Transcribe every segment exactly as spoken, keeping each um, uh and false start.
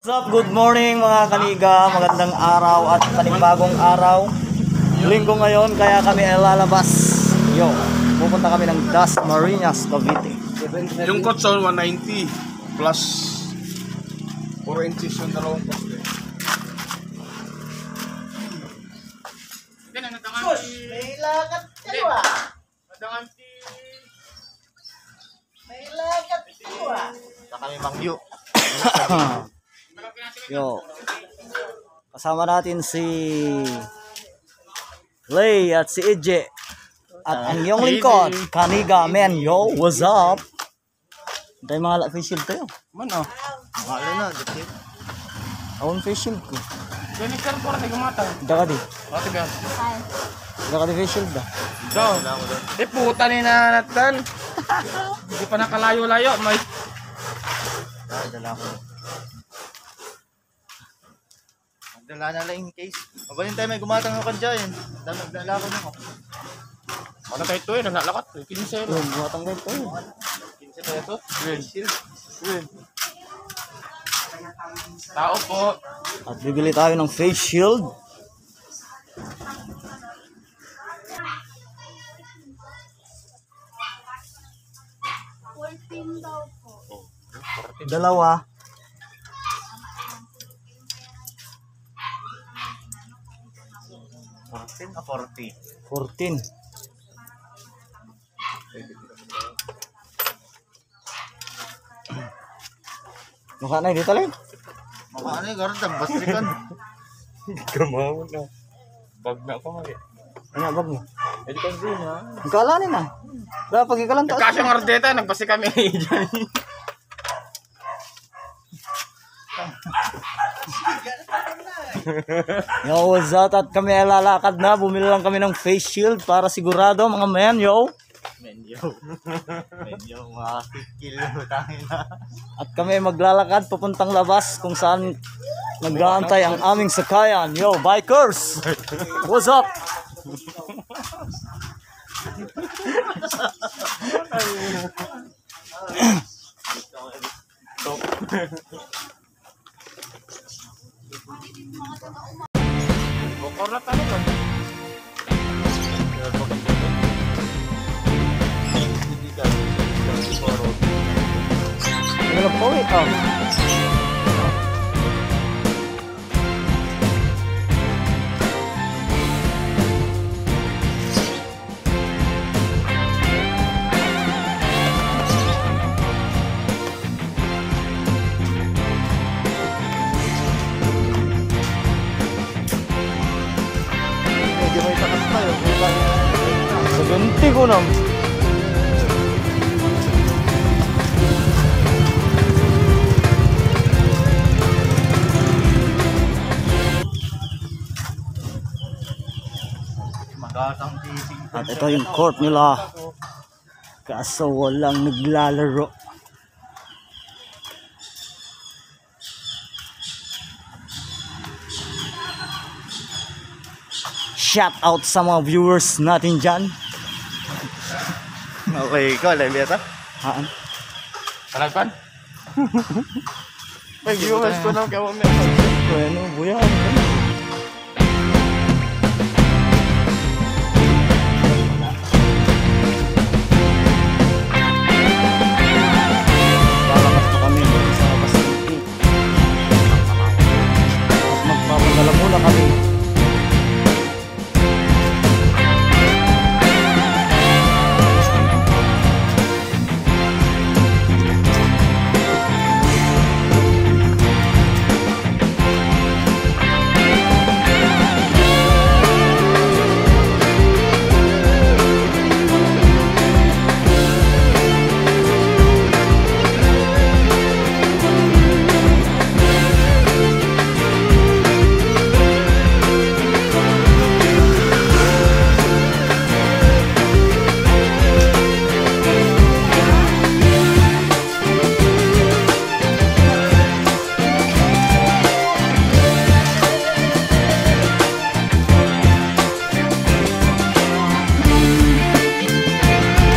What's up? Good morning mga kaniga, magandang araw at panibagong araw. Linggo ngayon kaya kami ay lalabas. Yo, pupunta kami ng Dasmariñas, Cavite. Yung kotson one ninety plus four inches yung dalawang poste. Sus, may lakad kayo ah. May lakad kayo ah. Saka kami mangyo. Yo, kasama natin si Lay at si Eje at ang iyong lingkod, Kaniga men. Yo, what's up? Tayo mga face shield tayo. Mana? Mahalo na, dito. Awon face shield ko. Yan ikar po rin gumata. Daka di. Ate ba? Daka di face shield da. Daw. Eh puta ni na natan. Hindi pa nakalayo-layo, may. Dala ko. Dala na lang in case. Mabalin tayo may gumatang ako dyan. Dala ko na ako. Ano tayo ito eh, nalakat. quince. Yun, gumatang tayo ito. quince pesos. Win. Win. Tao po. At bibili tayo ng face shield. fourteen daw po. Dalawa. fourteen a forty. fourteen. Mukha na dito lang. Maka ano yung garantang bastrikan. Gamawa na. Bag na pa mali. Ano bag mo? Eh di kasi na. Kalanin na. Dapat pag ikalang taas. Kasyang ardeta, nagbasi kami dyan. Yo, what's up? At kami ay lalakad na. Bumili lang kami ng face shield para sigurado mga men, yo. Men yo. Men yo, mga kilo tayo na. At kami ay maglalakad papuntang labas kung saan nag-aantay ang aming sakayan. Yo, bikers! What's up? Bokor na tayo kan. Ano po ito? Medyo may takas tayo. Sa ganti ko na. At ito yung court nila. Kaso walang naglalaro. Shout out sa mga viewers natin dyan. Okay, ikaw, live yata? Haan? Talagpan? May viewers ko na kawa may. Bueno, buyan. Lalakas pa kami sa Pacific. At magpapadala muna kami.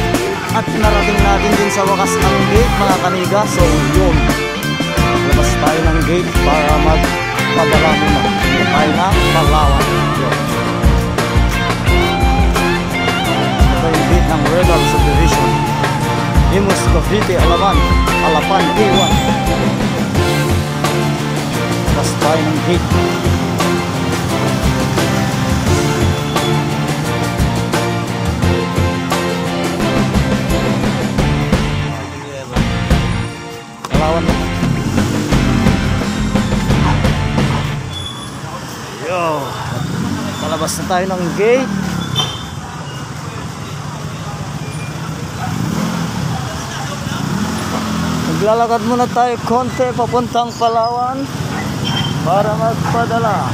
At narating natin din sa wakas ang gate mga kaniga. So yun, labas tayo. tayo ng gate para magpadala muna. Ito tayo ng Palawan. Yun. Ito yung gate ng Rebel Subdivision. Imus, Cavite, Alapan, Alapan, A one. Tapos tayo ng gate. Palawan na. Yo, palabas na tayo ng gate. Maglalakad muna tayo konti papuntang Palawan para magpadala.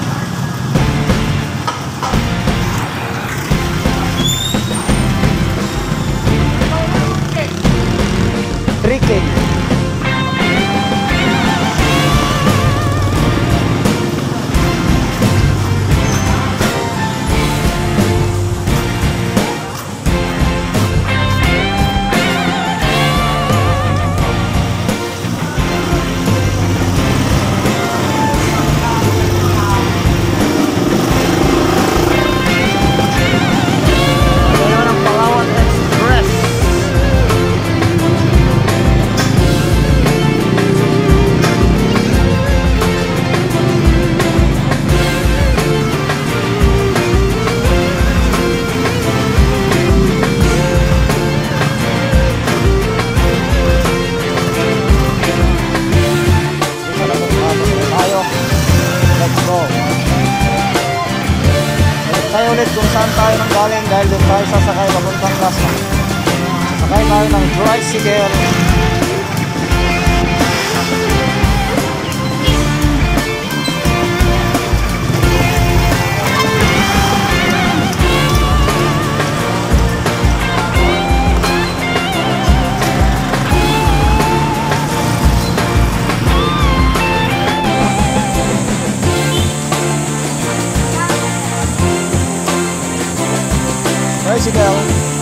three K. Tayo ulit kung saan tayo nang galing dahil doon tayo sasakay papuntang Lasma. Sakay tayo ng tricycle. Tricycle.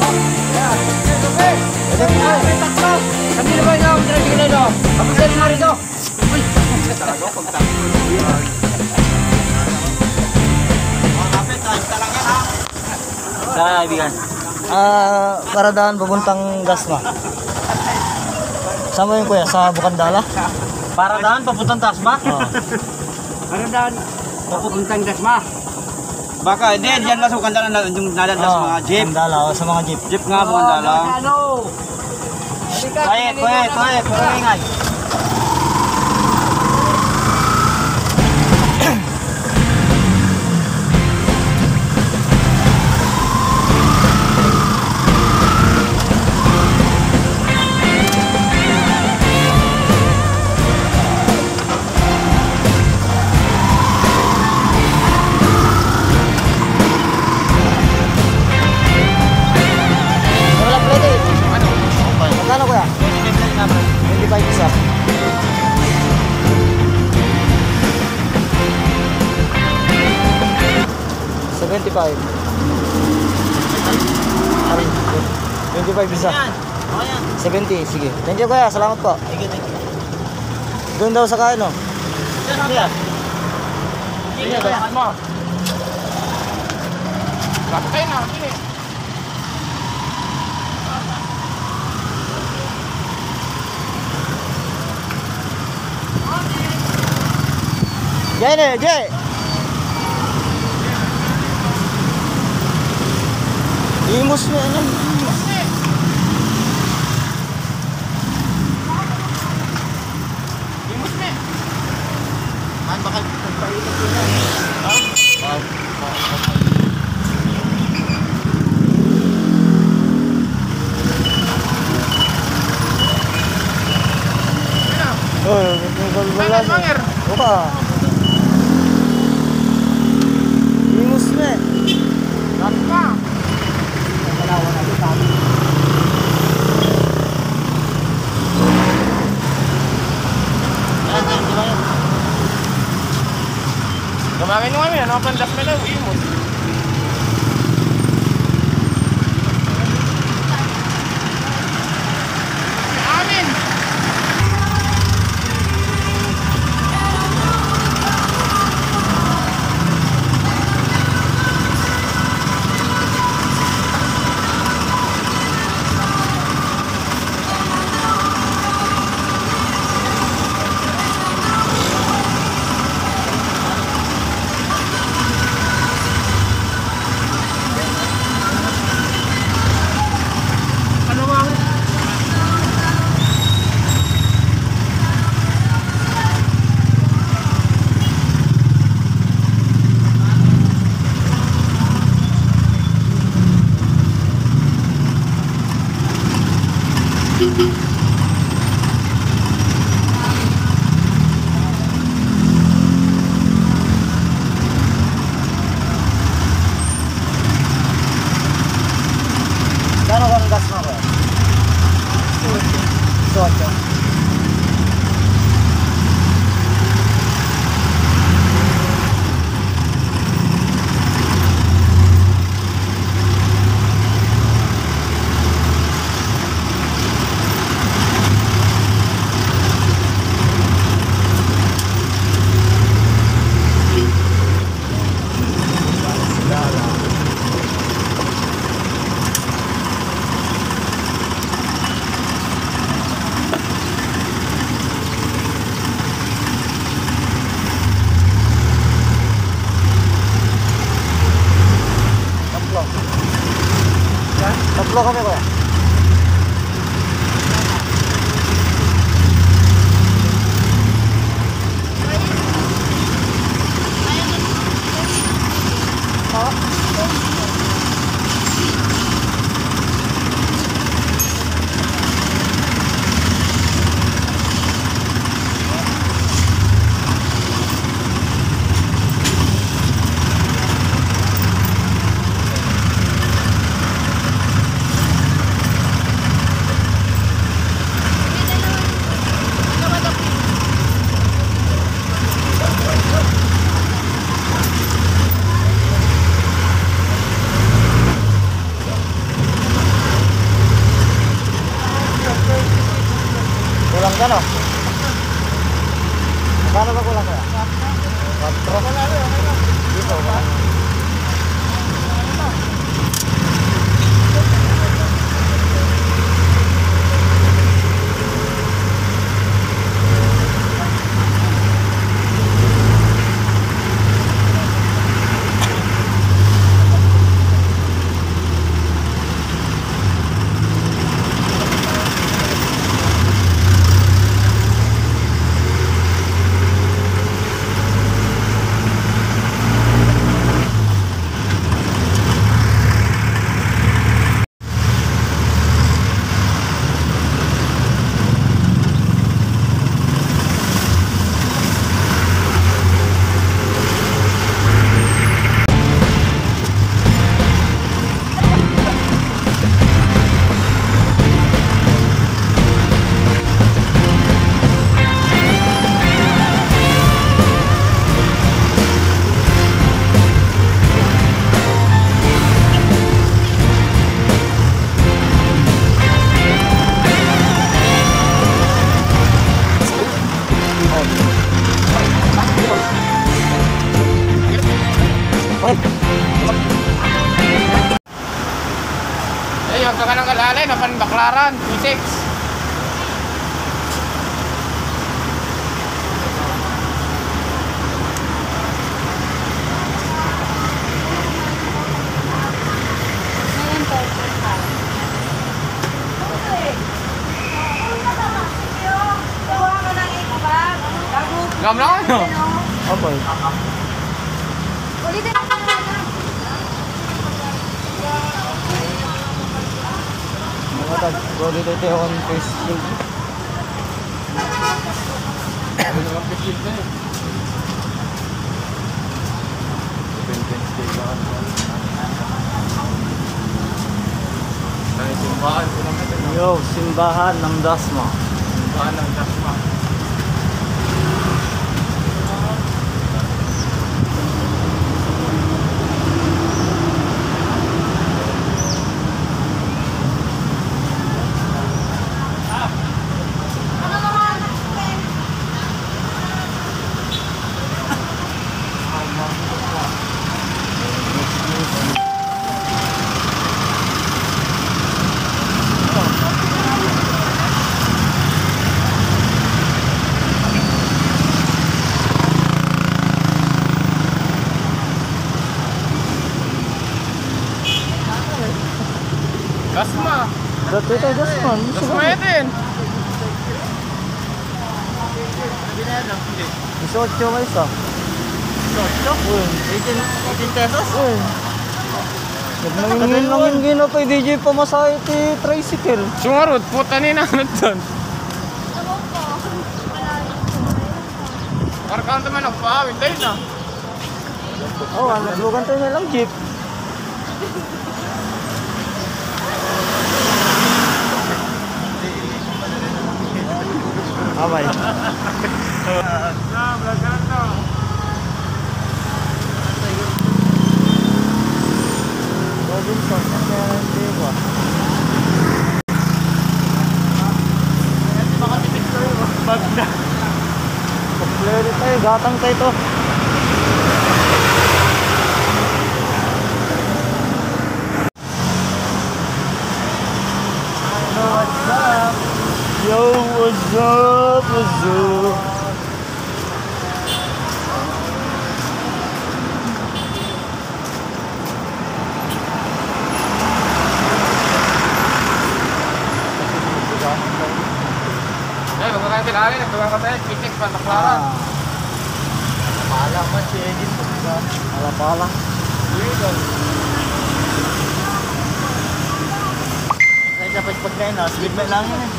Sa kaibigan. Ah, paradahan papuntang Dasma. Saan mo yun kuya? Sa Bukandala? Paradahan papuntang Tasma. Oo. Paradahan papuntang Tasma. Baka, hindi, diyan lang sa Bukandala na yung nadalas Oo, mga jeep. Bukandala, o, sa mga jeep. Jeep nga, Bukandala. Quiet, quiet, quiet. Puro ingay. Wala plate eh. Magkano kuya? twenty-five isa. seventy-five. Ay, twenty-five isa. seventy, sige. Thank you kuya, salamat po. Doon daw sa kain, no? Sige, kaya mo. Bakit na, sige. Jay ne, Jay. Imus mo ano? Imus me. Man bakal pagpailit ko na. Ha? Oh, wala na. Opa. Imus me. Tasma. Palawan na kita. Gumagay nyo kami, ano ang pandas mo lang, Imus. Amin! ba kami kuya? Kulang ka no? Magkano ba kulang kaya? Quattro? Dito ba? Eh, huwag ka ka ng kalalay, napanbaklaran, P six. Gam lang ano? Opo. Ulitin ako na lang. Mga tag, bro dito ito yung face shield. Ano naman pisil ka eh. Ay, simbahan ko naman ito. Yo, simbahan ng Dasma. Simbahan ng Dasma. Dasma. Dito ito, Dasma. Dasma din. Gusto ko siya isa. Uy. eighteen pesos? Uy. Nagmangingin lang yung gino kay D J pamasahe ti tricycle. Sumarot, puta ni nanot doon. Parang naman ang paawin, dahil na. Oh, ano, lugan tayo na lang jeep. Abay. Ah, vlogger to. Robinson, kaya hindi ba? Bag na. Kompleto tayo, gatang tayo to. What's up? Yo, what's up? What's up? lang kinali, nagtuwang ka tayo, pitik, pantaklaran. Ah. Pala man si Edin. Pala pala. Ay, dapat pagkain na. Speed ba lang yun eh.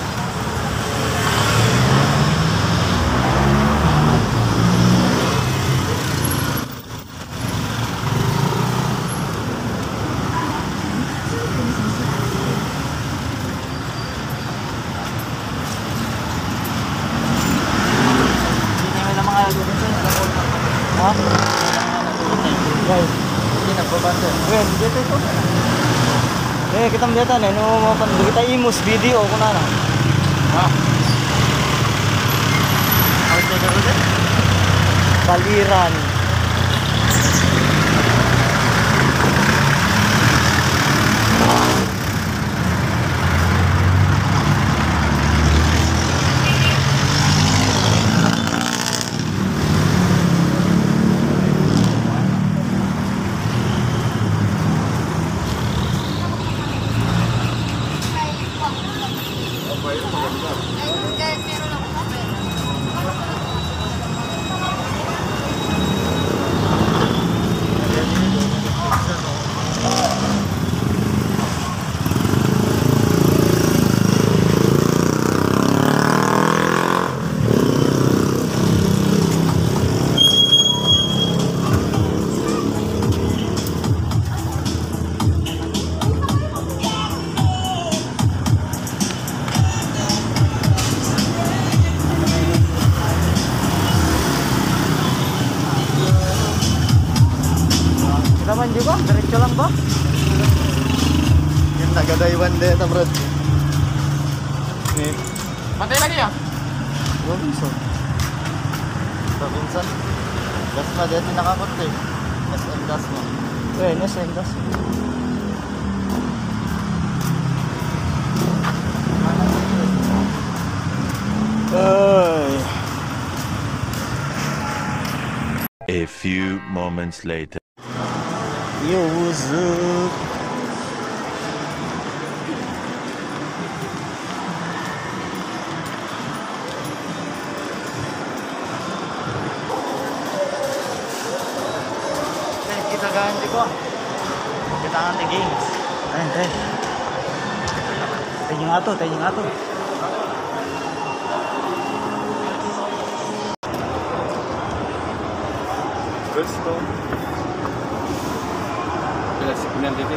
Ha? Guys, hindi nagbabanda. Well, dito ito. Eh, kita melihat na, no, mapan kita imus video ko na na. Ha? How to do it? Baliran. Naman juga, diretso lang ba? Yung taga-Daiwan dito, bro. Ni Matay lagi ya? Robinson. Robinson. Dasma dito nakapunta eh. S M Dasma. Eh, S M Dasma. Ay. A few moments later. Yo, what's up? Eh, kita ganti ko. Kita ganti games. Ayun, ayun. Tayo nga to, tayo nga to. Gusto. Pinag dito.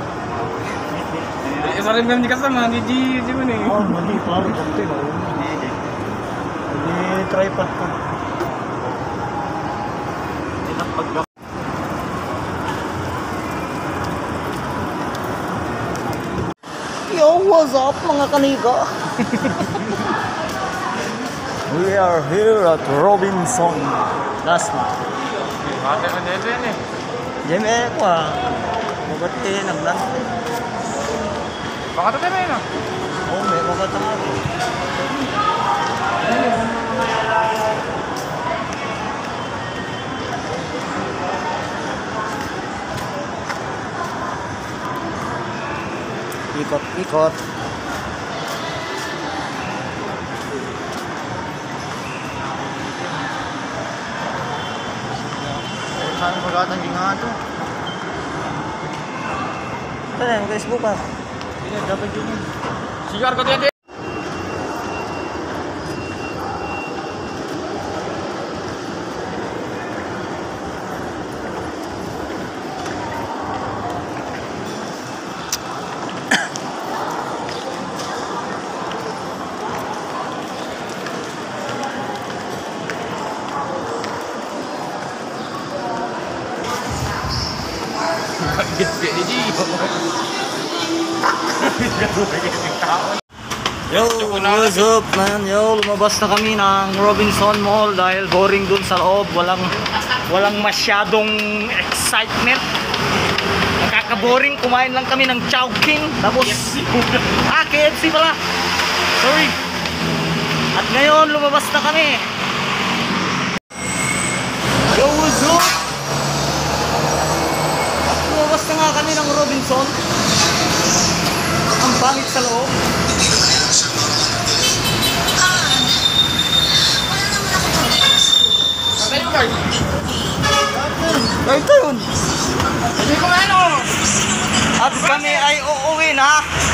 Eh, sorry ma'am, di kasama, di di di mana ni? Oh, mali, klaro konti na. Hindi, hindi tripod ko. Tinapag ka. Yo, what's up mga kaniga? We are here at Robinson. Dasma. Matay man dito yan eh. Jeme ko ah. Mabati naglan. Baka tayo na. Oh, may mabata nga ako. Ikot, ikot. Saan pagkatan di nga ito? Tara, mag-Facebook ka. Hindi, dapat yun. Sigar ko dito. Yo, what's up man? Yo, lumabas na kami ng Robinson Mall dahil boring dun sa loob. Walang, walang masyadong excitement. Nakaka-boring. Kumain lang kami ng Chowking. Tapos, ah, K F C pala. Sorry. At ngayon, lumabas na kami. Yo, what's up? Lumabas na nga kami ng Robinson. Ang pangit sa loob. Ay, ito yun. Hindi ko ano. At kami ay uuwi na.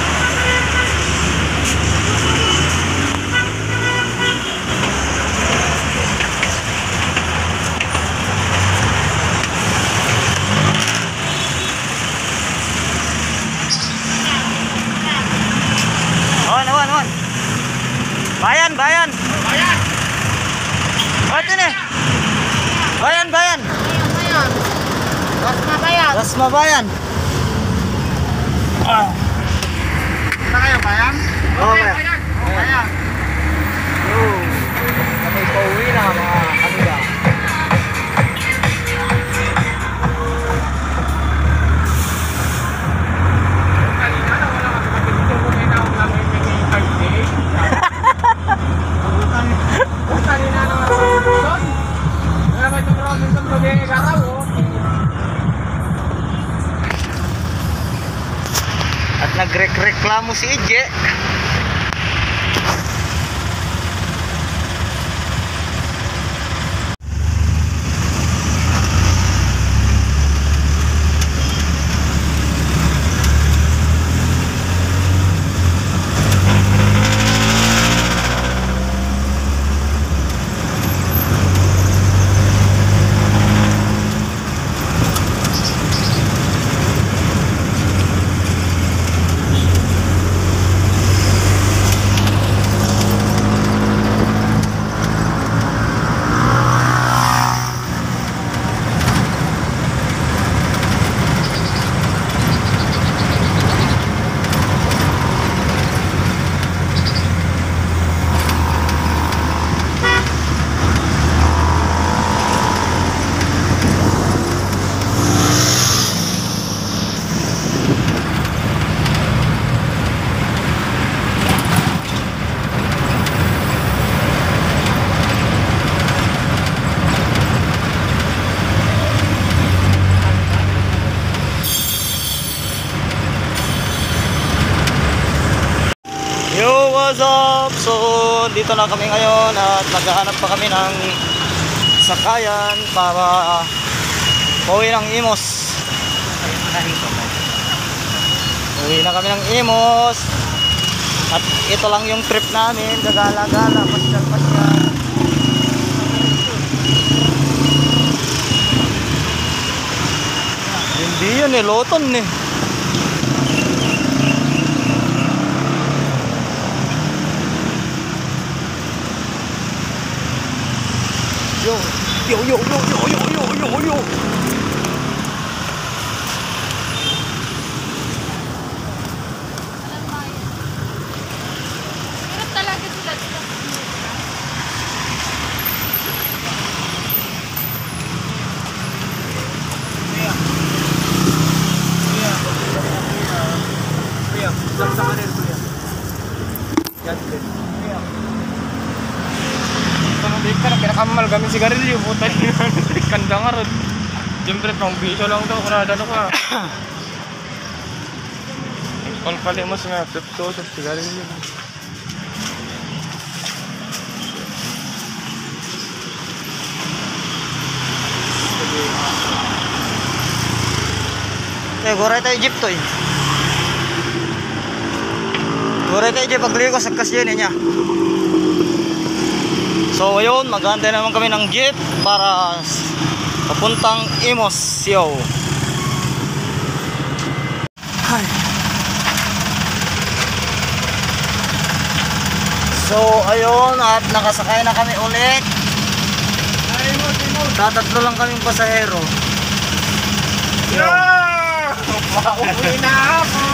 Awan, awan, awan. Bayan, bayan. Ayan. Oh, ito na. Bayan, bayan. Ayan. Mas mabayan. Dasma bayan. Ah. Na kayo bayan? Oo, kaya. Ayan. Ayan. Yo. Kami pauwi na mga kanila. Kanina na wala ka dito ko na ako lang may birthday. Kanina na ako. Wala ba itong Robinson Rodriguez araw oh. At nagreklamo si Ije. Yo, what's up? So, dito na kami ngayon at naghahanap pa kami ng sakayan para pauwi ng Imos. Uwi na kami ng Imos. At ito lang yung trip namin, gagala-gala, pasyal-pasyal. Hindi yun eh, Loton eh. Yo, yo, yo, yo, yo, yo, yo, yo, yo. Hirap talaga sila sila. Di ka na pinakamal kami sigarilyo. Puta rin na. Kanda nga rin. Siyempre, pang biso lang daw. Kunadano ka. Kung kalimos nga, pepto sa sigarilyo. Eh, goray tayo jeep to eh. Goray tayo jeep, pagligo sa kasya niya. So ayun, maghantay naman kami ng jeep para papuntang Imos, yo. Ay. So ayun, at nakasakay na kami ulit. Tatatlo lang kaming pasahero. Yo. Pauwi na ako!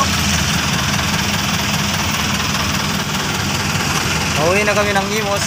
Pauwi na kami ng Imos.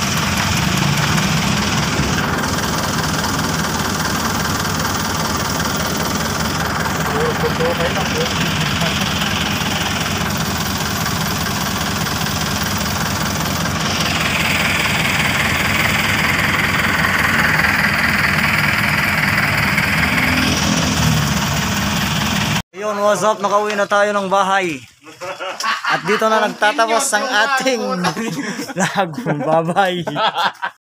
Yun, what's up? Nakauwi na tayo ng bahay. At dito na nagtatapos ang ating vlog. Bye-bye.